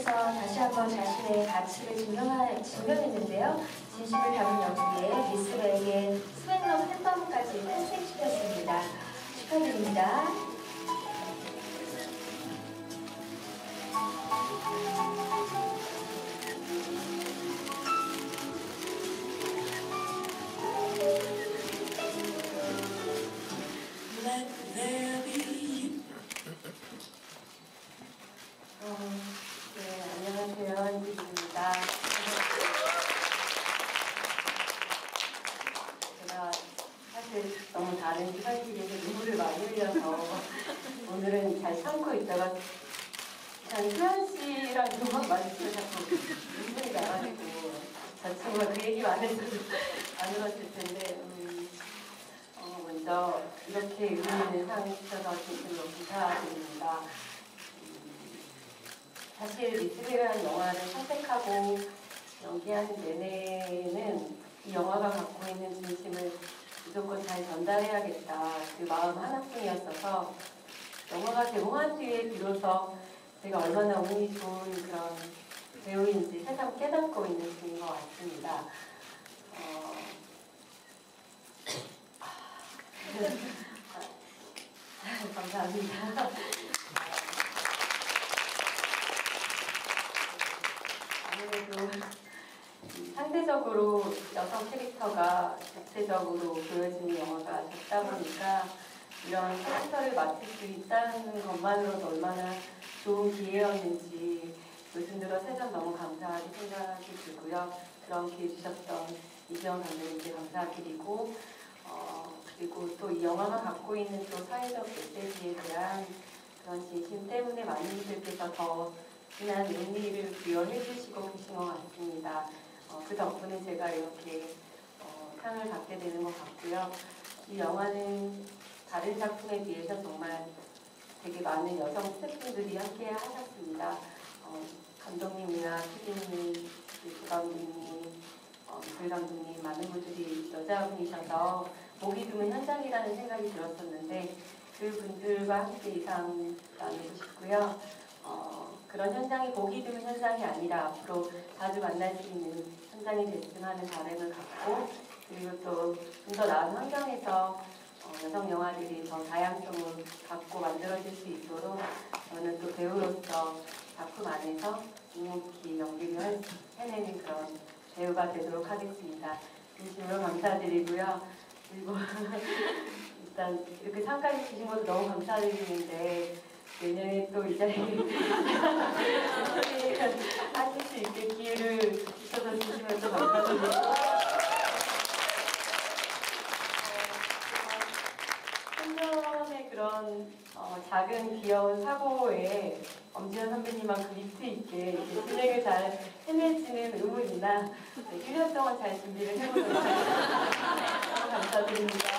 통해서 다시 한번 자신의 가치를 증명했는데요. 진심을 담은 연기에 미스백의 스웨너 팬덤까지 탄생시켰습니다. 축하드립니다. 네, 안녕하세요. 한지입니다. 제가 사실 너무 다른 현실에서 눈물을 많이 흘려서 오늘은 잘 참고 있다가 한 수현 씨랑 음악 마주치면 자꾸 눈물이 나가지고 저 친구가 그 얘기만 해도 안 울었을 텐데 먼저 이렇게 의미 있는 상을 주셔서 진심으로 감사드립니다. 사실 미스백이라는 영화를 선택하고 연기하는 내내는 이 영화가 갖고 있는 진심을 무조건 잘 전달해야겠다 그 마음 하나뿐이었어서 영화가 개봉한 뒤에 비로소 제가 얼마나 운이 좋은 그런 배우인지 새삼 깨닫고 있는 중인 것 같습니다. 감사합니다. 아무래도 상대적으로 여성 캐릭터가 적대적으로 보여지는 영화가 적다 보니까 이런 캐릭터를 맡을 수 있다는 것만으로도 얼마나 좋은 기회였는지 요즘 들어 새삼 너무 감사하게 생각이 들고요. 그런 기회 주셨던 이지영 감독님께 감사드리고 그리고 또 이 영화가 갖고 있는 또 사회적 메시지에 대한 그런 진심 때문에 많은 분들께서 더 진한 의미를 부여해 주시고 계신 것 같습니다. 그 덕분에 제가 이렇게 상을 받게 되는 것 같고요. 이 영화는 다른 작품에 비해서 정말 되게 많은 여성 스태프분들이 함께 하셨습니다. 감독님이나 PD님, 감독님, 미술 감독님 많은 분들이 여자분이셔서 보기 드문 현장이라는 생각이 들었었는데 그 분들과 함께 이 상 나누고 싶고요. 그런 현장이 보기 드문 현장이 아니라 앞으로 자주 만날 수 있는 현장이 됐으면 하는 바람을 갖고 그리고 또 좀 더 나은 환경에서 여성 영화들이 더 다양성을 갖고 만들어질 수 있도록 저는 또 배우로서 작품 안에서 묵묵히 연기를 해내는 그런 배우가 되도록 하겠습니다. 진심으로 감사드리고요. 그리고 일단 이렇게 상까지 주신 것도 너무 감사드리는데 내년에 또 이 자리에 하실 수 있게 기회를 주셔서 주시면 또 감사드리고 한편의 그런 작은 귀여운 사고에 엄지현 선배님만큼 위트 있게 진행을 잘 해내지는 의문이나 1년 동안 잘 준비를 해보도록 하겠습니다. 감사드립니다.